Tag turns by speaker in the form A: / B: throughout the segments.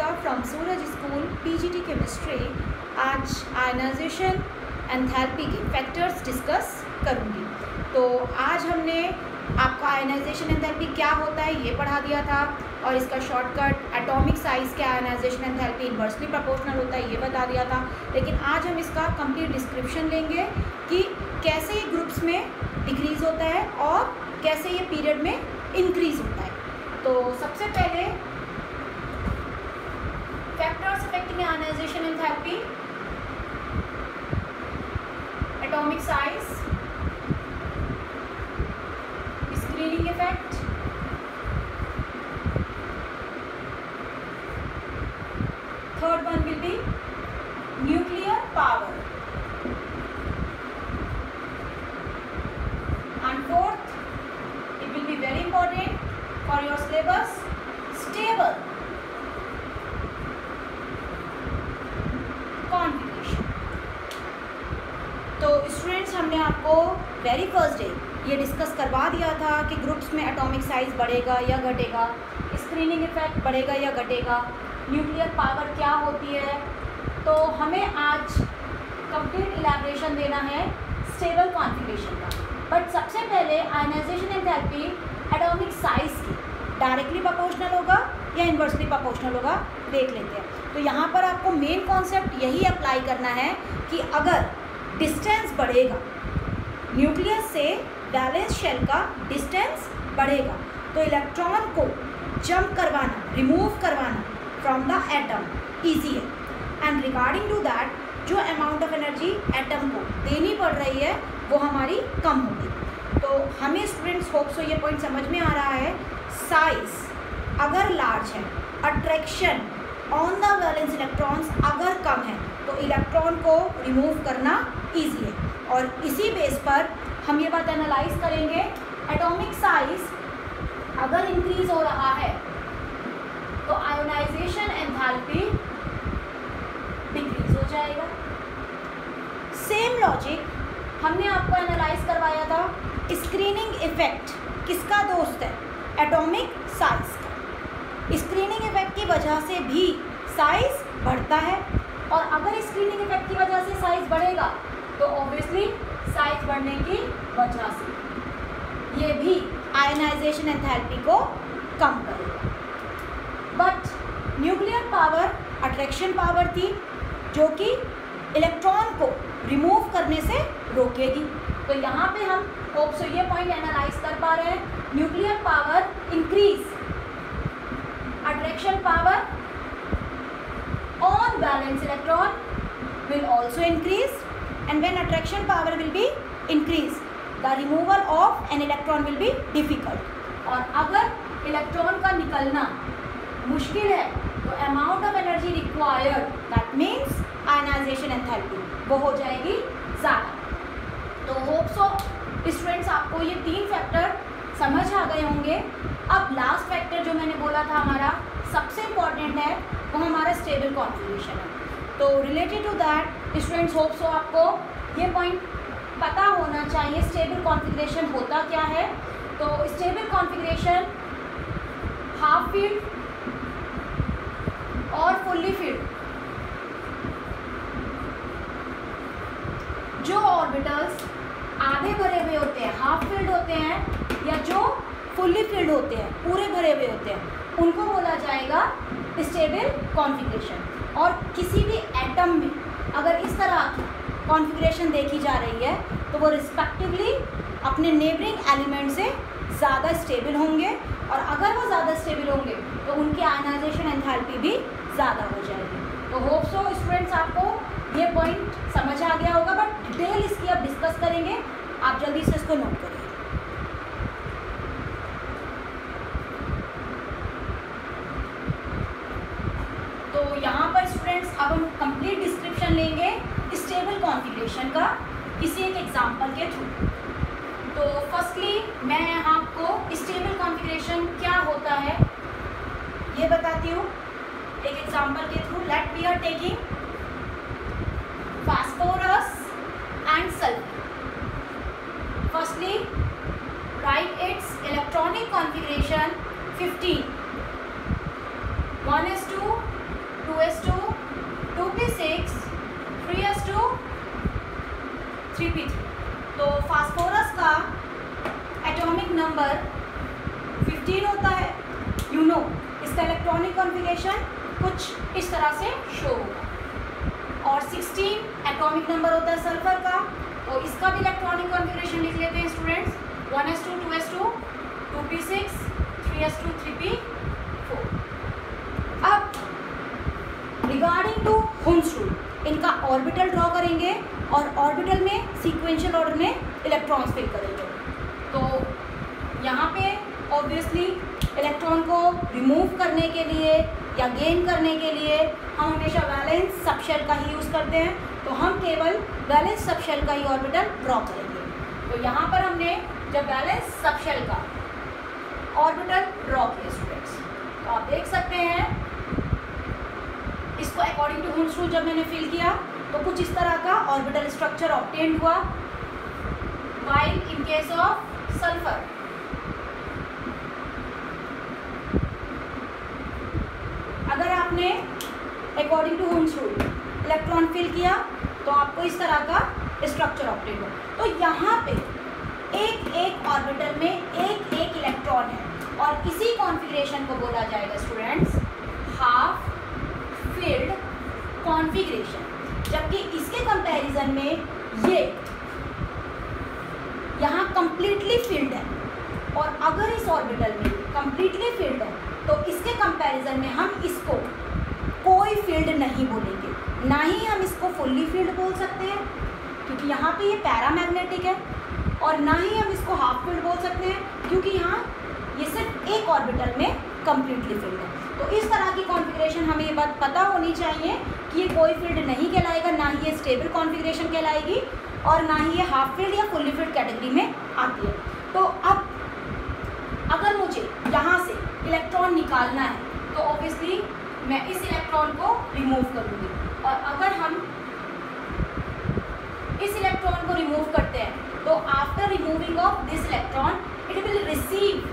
A: Monica from Suraj School PGT Chemistry। आज ionization enthalpy के factors discuss करूँगी। तो आज हमने आपका आयनाइजेशन एंथैल्पी क्या होता है ये पढ़ा दिया था और इसका शॉर्टकट एटॉमिक साइज के आयनाइजेशन एंथैल्पी इन्वर्सली प्रोपोर्शनल होता है ये बता दिया था। लेकिन आज हम इसका कंप्लीट डिस्क्रिप्शन लेंगे कि कैसे ये ग्रुप्स में डिक्रीज़ होता है और कैसे ये पीरियड में इंक्रीज़ होता है। तो सबसे पहले factors affecting ionization enthalpy, atomic size, screening effect, third one will be nuclear power, and fourth it will be very important for your syllabus, stable configuration। तो स्टूडेंट्स हमने आपको वेरी फर्स्ट डे ये discuss करवा दिया था कि groups में atomic size बढ़ेगा या घटेगा, स्क्रीनिंग इफेक्ट बढ़ेगा या घटेगा, न्यूक्लियर पावर क्या होती है। तो हमें आज कंप्लीट इलैबोरेशन देना है स्टेबल कॉन्फ़िगरेशन का। बट सबसे पहले आयनाइजेशन एंथैल्पी एटॉमिक साइज की डायरेक्टली प्रोपोर्शनल होगा या इन्वर्सली प्रोपोर्शनल होगा देख लेते हैं। तो यहाँ पर आपको मेन कॉन्सेप्ट यही अप्लाई करना है कि अगर डिस्टेंस बढ़ेगा, न्यूक्लियस से वैलेंस शेल का डिस्टेंस बढ़ेगा तो इलेक्ट्रॉन को जंप करवाना, रिमूव करवाना फ्रॉम द एटम ईजी है। एंड रिगार्डिंग टू दैट जो अमाउंट ऑफ एनर्जी एटम को देनी पड़ रही है वो हमारी कम होगी। तो हमें स्टूडेंट्स होप सो ये पॉइंट समझ में आ रहा है। साइज अगर लार्ज है, attraction on the valence electrons अगर कम है तो इलेक्ट्रॉन को रिमूव करना इजी है। और इसी बेस पर हम ये बात एनालाइज करेंगे, एटॉमिक साइज अगर इंक्रीज हो रहा है तो आयोनाइजेशन एंथैल्पी डिक्रीज हो जाएगा। सेम लॉजिक हमने आपको एनालाइज करवाया था, स्क्रीनिंग इफेक्ट किसका दोस्त है? एटॉमिक साइज का। स्क्रीनिंग इफेक्ट की वजह से भी साइज बढ़ता है और अगर स्क्रीनिंग इफेक्ट की वजह से साइज बढ़ेगा तो ऑब्वियसली साइज बढ़ने की वजह से ये भी आयनाइजेशन एंथैल्पी को कम करेगा। But nuclear power attraction power थी जो कि इलेक्ट्रॉन को रिमूव करने से रोकेगी। तो यहाँ पे हम होप सो ये पॉइंट एनालाइज कर पा रहे हैं, nuclear power increase, attraction power on valence electron will also increase and when attraction power will be increase the removal of an electron will be difficult. और अगर इलेक्ट्रॉन का निकलना मुश्किल है तो amount of energy required that means ionization enthalpy वो हो जाएगी ज़्यादा। तो होप सो स्टूडेंट्स आपको ये तीन फैक्टर समझ आ गए होंगे। अब लास्ट फैक्टर जो मैंने बोला था हमारा सबसे इम्पॉर्टेंट है वो हमारा स्टेबल कॉन्फ़िगरेशन है। तो related to that students hope so आपको ये पॉइंट पता होना चाहिए स्टेबल कॉन्फ़िगरेशन होता क्या है। तो स्टेबल कॉन्फ़िगरेशन हाफ फील्ड और फुल्ली फील्ड जो ऑर्बिटल्स आधे भरे हुए होते हैं, हाफ फील्ड होते हैं, या जो फुल्ली फील्ड होते हैं, पूरे भरे हुए होते हैं, उनको बोला जाएगा स्टेबल कॉन्फ़िगरेशन। और किसी भी एटम में अगर इस तरह की कॉन्फ़िगरेशन देखी जा रही है तो वो रिस्पेक्टिवली अपने नेबरिंग एलिमेंट से ज़्यादा स्टेबल होंगे और अगर वो ज़्यादा स्टेबल होंगे तो उनकी आयनाइजेशन एंथैल्पी भी ज़्यादा हो जाएगी। तो होप सो स्टूडेंट्स आपको ये पॉइंट समझ आ गया होगा, बट डिटेल इसकी अब डिस्कस करेंगे, आप जल्दी से इसको नोट करिए। तो यहाँ पर स्टूडेंट्स अब हम कंप्लीट डिस्क्रिप्शन लेंगे स्टेबल कॉन्फ़िगरेशन का किसी एक एग्जांपल के थ्रू। तो फर्स्टली मैं आपको स्टेबल कॉन्फ़िगरेशन क्या होता है ये बताती हूँ एक एग्जांपल के through. Let we are taking phosphorus and sulfur. Firstly, write its electronic configuration 15. 1s2 2s2 2p6 3s2 3p3। तो फास्फोरस का एटॉमिक नंबर 15 होता है। यू नो इसका इलेक्ट्रॉनिक कॉन्फ़िगरेशन कुछ इस तरह से शो होगा। और 16 एटॉमिक नंबर होता है सल्फर का, तो इसका भी इलेक्ट्रॉनिक कॉन्फ़िगरेशन लिख लेते हैं students, 1s2 2s2 2p6 3s2 3p4। अब रिगार्डिंग टू हुन्स रूल, इनका ऑर्बिटल ड्रॉ करेंगे और ऑर्बिटल में सीक्वेंशियल ऑर्डर में इलेक्ट्रॉन्स फिल करेंगे। तो यहाँ पे ऑब्वियसली इलेक्ट्रॉन को रिमूव करने के लिए या गेन करने के लिए हम हमेशा वैलेंस सबशेल का ही यूज़ करते हैं, तो हम केवल वैलेंस सबशेल का ही ऑर्बिटल ड्रॉ करेंगे। तो यहाँ पर हमने जब वैलेंस सबशेल का ऑर्बिटल ड्रॉ किया स्टूडेंट्स, तो आप देख सकते हैं इसको अकॉर्डिंग टू हुन्स रूल जब मैंने फिल किया तो कुछ इस तरह का ऑर्बिटल स्ट्रक्चर ऑब्टेन्ड हुआ। While in case of sulphur अगर आपने according to Hund's rule electron fill किया तो आपको इस तरह का स्ट्रक्चर ऑब्टेन हो। तो यहाँ पे एक एक ऑर्बिटल में एक एक इलेक्ट्रॉन है और इसी कॉन्फ़िगरेशन को बोला जाएगा स्टूडेंट्स हाफ फील्ड कॉन्फ़िगरेशन। जबकि इसके कंपैरिजन में ये यहाँ कंप्लीटली फील्ड है, और अगर इस ऑर्बिटल में कंप्लीटली फील्ड है तो इसके कंपैरिजन में हम इसको कोई फील्ड नहीं बोलेंगे, ना ही हम इसको फुल्ली फील्ड बोल सकते हैं क्योंकि यहाँ पे ये पैरामैग्नेटिक है, और ना ही हम इसको हाफ फील्ड बोल सकते हैं क्योंकि यहाँ ये सिर्फ एक ऑर्बिटल में कंप्लीटली फील्ड है। तो इस तरह की कॉन्फ़िगरेशन हमें ये बात पता होनी चाहिए कि ये कोई फील्ड नहीं कहलाएगा, ना ही ये स्टेबल कॉन्फ़िगरेशन कहलाएगी और ना ही ये हाफ फील्ड या फुल्ली फील्ड कैटेगरी में आती है। तो अब अगर मुझे यहाँ से इलेक्ट्रॉन निकालना है तो ऑब्वियसली मैं इस इलेक्ट्रॉन को रिमूव करूँगी, और अगर हम इस इलेक्ट्रॉन को रिमूव करते हैं तो after removing of this electron it will receive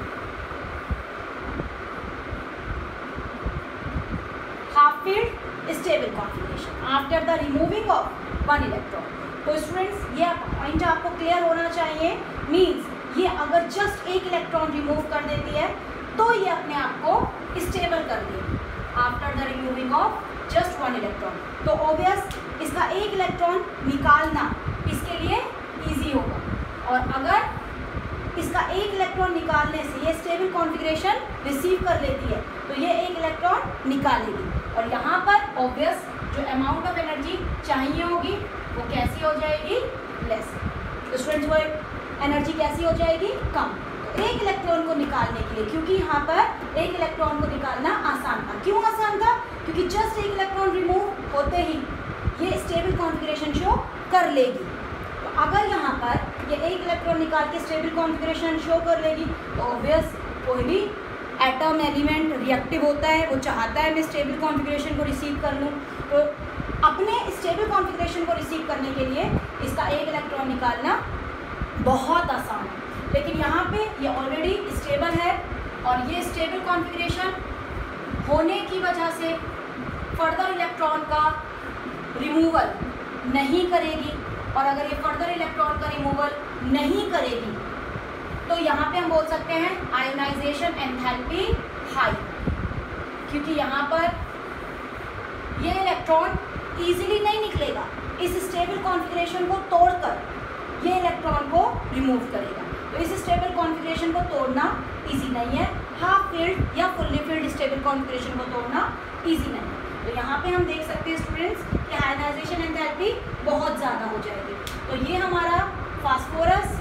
A: half filled stable configuration after the removing of one electron. तो स्टूडेंट्स ये पॉइंट आपको क्लियर होना चाहिए, मीन्स ये अगर जस्ट एक इलेक्ट्रॉन रिमूव कर देती है तो ये अपने आप को स्टेबल कर देगी after the removing of just one electron. तो ऑब्वियस इसका एक इलेक्ट्रॉन निकालना इसके लिए इजी होगा, और अगर इसका एक इलेक्ट्रॉन निकालने से ये स्टेबल कॉन्फ़िगरेशन रिसीव कर लेती है तो ये एक इलेक्ट्रॉन निकालेगी, और यहाँ पर ऑब्वियस जो अमाउंट ऑफ एनर्जी चाहिए होगी वो कैसी हो जाएगी, लेस। तो स्टूडेंट्स वो एनर्जी कैसी हो जाएगी, कम। तो एक इलेक्ट्रॉन को निकालने के लिए, क्योंकि यहाँ पर एक इलेक्ट्रॉन को निकालना आसान था, क्यों आसान था, क्योंकि जस्ट एक इलेक्ट्रॉन रिमूव होते ही ये स्टेबल कॉन्फ़िगरेशन शो कर लेगी। तो अगर यहाँ पर ये एक इलेक्ट्रॉन निकाल के स्टेबल कॉन्फ़िगरेशन शो कर लेगी तो ऑब्वियस कोई भी एटम एलिमेंट रिएक्टिव होता है, वो चाहता है मैं स्टेबल कॉन्फ़िगरेशन को रिसीव कर लूँ। तो अपने स्टेबल कॉन्फ़िगरेशन को रिसीव करने के लिए इसका एक इलेक्ट्रॉन निकालना बहुत आसान है, लेकिन यहाँ पे ये ऑलरेडी स्टेबल है और ये स्टेबल कॉन्फ़िगरेशन होने की वजह से फर्दर इलेक्ट्रॉन का रिमूवल नहीं करेगी, और अगर ये फर्दर इलेक्ट्रॉन का रिमूवल नहीं करेगी तो यहाँ पे हम बोल सकते हैं आयोनाइजेशन एंथैल्पी हाई, क्योंकि यहाँ पर ये इलेक्ट्रॉन इजीली नहीं निकलेगा, इस स्टेबल कॉन्फ़िगरेशन को तोड़कर ये इलेक्ट्रॉन को रिमूव करेगा। तो इस स्टेबल कॉन्फ़िगरेशन को तोड़ना इजी नहीं है, हाफ फील्ड या फुल्ली फील्ड स्टेबल कॉन्फ़िगरेशन को तोड़ना इजी नहीं है। तो यहाँ पे हम देख सकते हैं स्टूडेंट्स कि आयोनाइजेशन एंथैल्पी बहुत ज़्यादा हो जाएगी। तो ये हमारा फास्फोरस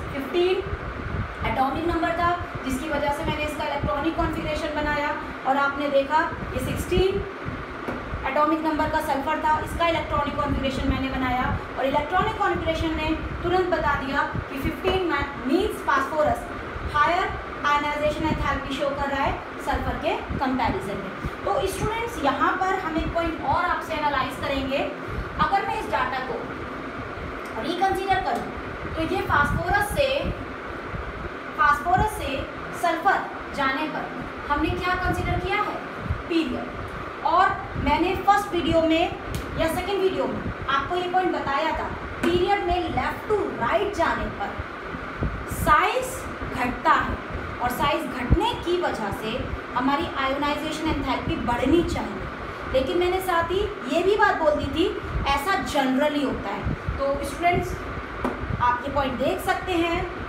A: 15 एटॉमिक नंबर था, जिसकी वजह से मैंने इसका इलेक्ट्रॉनिक कॉन्फ़िगरेशन बनाया, और आपने देखा ये 16 एटॉमिक नंबर का सल्फर था, इसका इलेक्ट्रॉनिक कॉन्फ़िगरेशन मैंने बनाया, और इलेक्ट्रॉनिक कॉन्फ़िगरेशन ने तुरंत बता दिया कि 15 means phosphorus higher ionization enthalpy show कर रहा है सल्फर के कंपैरिजन में। तो स्टूडेंट्स यहाँ पर हम एक पॉइंट और आपसे एनालाइज करेंगे। अगर मैं इस डाटा को रिकंसीडर करूँ तो ये फास्फोरस से सल्फर जाने पर हमने क्या कंसीडर किया है, पीरियड। और मैंने फर्स्ट वीडियो में या सेकेंड वीडियो में आपको ये पॉइंट बताया था, पीरियड में लेफ्ट टू राइट जाने पर साइज घटता है और साइज घटने की वजह से हमारी आयोनाइजेशन एंथैल्पी बढ़नी चाहिए। लेकिन मैंने साथ ही ये भी बात बोल दी थी ऐसा जनरली होता है। तो स्टूडेंट्स आप ये पॉइंट देख सकते हैं